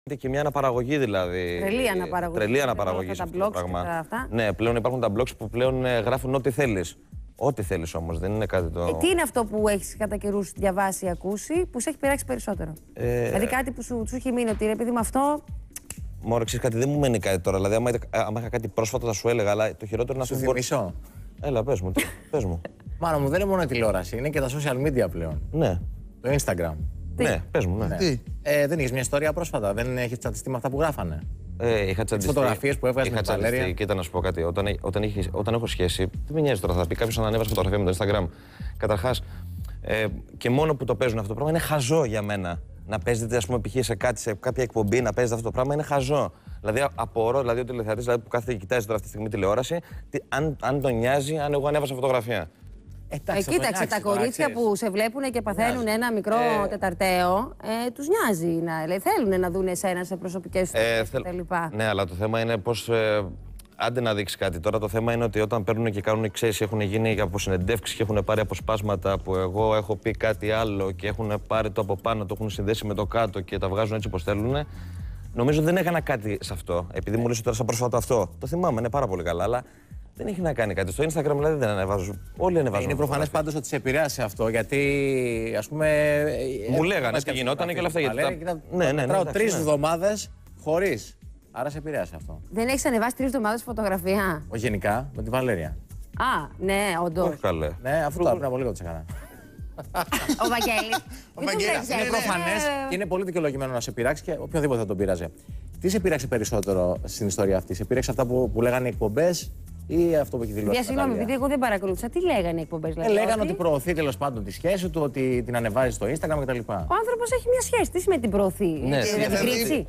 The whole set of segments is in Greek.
Και μια αναπαραγωγή δηλαδή. Τρελή αναπαραγωγή. Σε αυτό το πράγμα. Ναι, πλέον υπάρχουν τα blogs που πλέον γράφουν ό,τι θέλεις. Ό,τι θέλεις όμως, δεν είναι κάτι το. Τι είναι αυτό που έχεις κατά καιρούς διαβάσει ή ακούσει που σε έχει πειράξει περισσότερο? Δηλαδή κάτι που σου έχει μείνει ότι επειδή με αυτό. Μωρέ, ξέρεις κάτι, δεν μου μένει κάτι τώρα. Δηλαδή, άμα είχα κάτι πρόσφατο θα σου έλεγα, αλλά το χειρότερο είναι να σου θυμίσω. Έλα, πες μου. Πες μου. Μάνα μου, δεν είναι μόνο η τηλεόραση, είναι και τα social media πλέον. Ναι. Το Instagram. Ναι, πες μου, ναι. Δεν έχεις μια ιστορία πρόσφατα, δεν έχεις τσατιστεί με αυτά που γράφανε? Είχα τσαντιστεί. Φωτογραφίες που έβγαζε με τη Βαλέρια. Κοίτα να σου πω κάτι. Όταν έχω σχέση, δεν με νοιάζει τώρα. Θα πει κάποιος να ανέβασε φωτογραφία με το Instagram. Καταρχάς, και μόνο που το παίζουν αυτό το πράγμα είναι χαζό για μένα. Να παίζετε, ας πούμε, π.χ. σε κάποια εκπομπή, να παίζετε αυτό το πράγμα είναι χαζό. Δηλαδή, απορώ δηλαδή, ο τηλεθεατής δηλαδή, που κάθεται και κοιτάζει τώρα αυτή τη στιγμή τηλεόραση, αν τον νοιάζει αν εγώ ανέβασα φωτογραφία. Κοίταξε, τα κορίτσια που σε βλέπουν και παθαίνουν ένα μικρό τεταρταίο, τους νοιάζει. Θέλουν να δουν εσένα σε προσωπικές κτλ. Ναι, αλλά το θέμα είναι πώς. Άντε να δείξει κάτι. Τώρα το θέμα είναι ότι όταν παίρνουν και κάνουν, ξέρεις, έχουν γίνει από συνεντεύξεις και έχουν πάρει αποσπάσματα που εγώ έχω πει κάτι άλλο και έχουν πάρει το από πάνω, το έχουν συνδέσει με το κάτω και τα βγάζουν έτσι όπως θέλουν. Νομίζω δεν έκανα κάτι σε αυτό. Επειδή μου λες τώρα σαν πρόσφατο αυτό. Το θυμάμαι, είναι πάρα πολύ καλά, αλλά δεν έχει να κάνει κάτι. Στο Instagram δηλαδή δεν ανεβάζουν. Όλοι ανεβάζουν. Είναι προφανές πάντως ότι σε επηρέασε αυτό, γιατί ας πούμε. Μου λέγανε τι γινόταν και όλα αυτά. Ναι. Τράω 3 εβδομάδες χωρίς. Άρα σε επηρέασε αυτό. Δεν έχεις ανεβάσει 3 εβδομάδες φωτογραφία? Όχι, γενικά, με τη Βαλέρια. Α, ναι, όντως. Όχι καλέ. Ναι, αυτό πριν από λίγο το έκανα. Ο Βαγγέλης. Ο Βαγγέλης είναι προφανές και είναι πολύ δικαιολογημένο να σε πειράξει και οποιοδήποτε θα τον πειράζει. Τι σε πειράξε περισσότερο στην ιστορία αυτή? Σε πειράξε αυτά που λέγανε οι εκπομπές ή αυτό που έχει δηλώσει? Συγγνώμη, επειδή εγώ δεν παρακολούθησα, τι λέγανε οι εκπομπές? Λέγανε ότι προωθεί τέλος πάντων τη σχέση του, ότι την ανεβάζει στο Instagram κτλ. Ο άνθρωπος έχει μια σχέση. Τι σημαίνει την προωθεί? Ναι, δεν την κρύψει?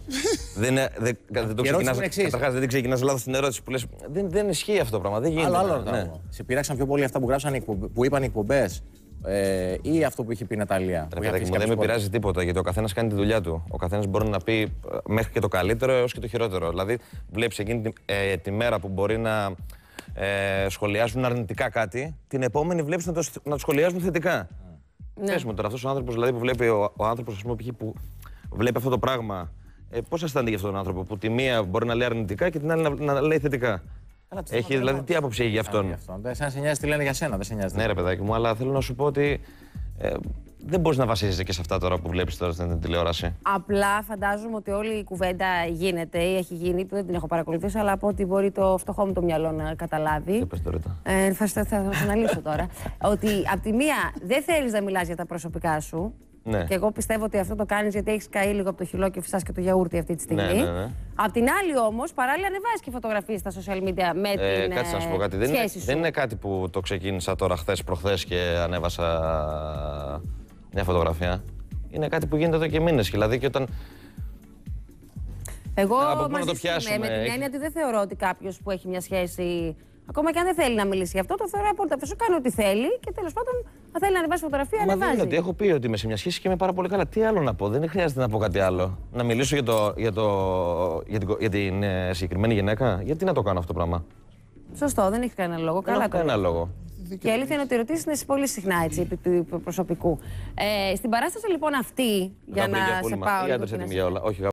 Καταρχάς, δεν ξεκινάς λάθος την ερώτηση που λες. Δεν ισχύει αυτό το πράγμα. Δεν γίνεται. Άλλο. Σε πειράξαν πιο πολύ αυτά που είπαν οι εκπομπές ή αυτό που είχε πει η Ναταλία? Δεν με πειράζει τίποτα, γιατί ο καθένας κάνει τη δουλειά του. Ο καθένας μπορεί να πει μέχρι και το καλύτερο έως και το χειρότερο. Δηλαδή, βλέπεις εκείνη τη μέρα που μπορεί να σχολιάζουν αρνητικά κάτι, την επόμενη βλέπεις να το σχολιάζουν θετικά. Πες μου τώρα, αυτός ο άνθρωπος δηλαδή, που βλέπει ο άνθρωπος, ας πούμε, που βλέπει αυτό το πράγμα, πώς αισθάνεται για αυτόν τον άνθρωπο που τη μία μπορεί να λέει αρνητικά και την άλλη να λέει θετικά? Έχει δηλαδή τι άποψη έχει για αυτόν? Σαν σε νοιάζει τι λένε για σένα, δεν σε νοιάζει. Ναι, ρε παιδάκι μου, αλλά θέλω να σου πω ότι δεν μπορείς να βασίζεσαι και σε αυτά τώρα που βλέπεις τώρα στην τηλεόραση. Απλά φαντάζομαι ότι όλη η κουβέντα γίνεται ή έχει γίνει, που δεν την έχω παρακολουθήσει, αλλά από ό,τι μπορεί το φτωχό μου το μυαλό να καταλάβει. Θα το αναλύσω τώρα. Ότι απ' τη μία δεν θέλεις να μιλάς για τα προσωπικά σου. Ναι. Και εγώ πιστεύω ότι αυτό το κάνεις γιατί έχεις καεί λίγο από το χυλό και φυσάς και το γιαούρτι αυτή τη στιγμή. Ναι. Απ' την άλλη όμως, παράλληλα ανεβάζεις και φωτογραφίες στα social media με την κάτσε να σου πω κάτι. Δεν είναι κάτι που το ξεκίνησα τώρα προχθές και ανέβασα μια φωτογραφία. Είναι κάτι που γίνεται εδώ και μήνες. Δηλαδή και όταν. Εγώ με την έννοια ότι δεν θεωρώ ότι κάποιος που έχει μια σχέση, ακόμα και αν δεν θέλει να μιλήσει γι' αυτό, το θεωρώ απόλυτα αυτό. Κάνει ό,τι θέλει και τέλος πάντων, αν θέλει να ανεβάσει φωτογραφία, ανεβάζει. Ότι έχω πει ότι είμαι σε μια σχέση και είμαι πάρα πολύ καλά. Τι άλλο να πω? Δεν χρειάζεται να πω κάτι άλλο. Να μιλήσω για την συγκεκριμένη γυναίκα. Γιατί να το κάνω αυτό το πράγμα? Σωστό, δεν έχει κανένα λόγο. Δεν έχει κανένα λόγο. Και η αλήθεια είναι ότι οι ερωτήσεις είναι πολύ συχνά έτσι, επί του προσωπικού. Στην παράσταση λοιπόν αυτή, για να σε πάω λίγο.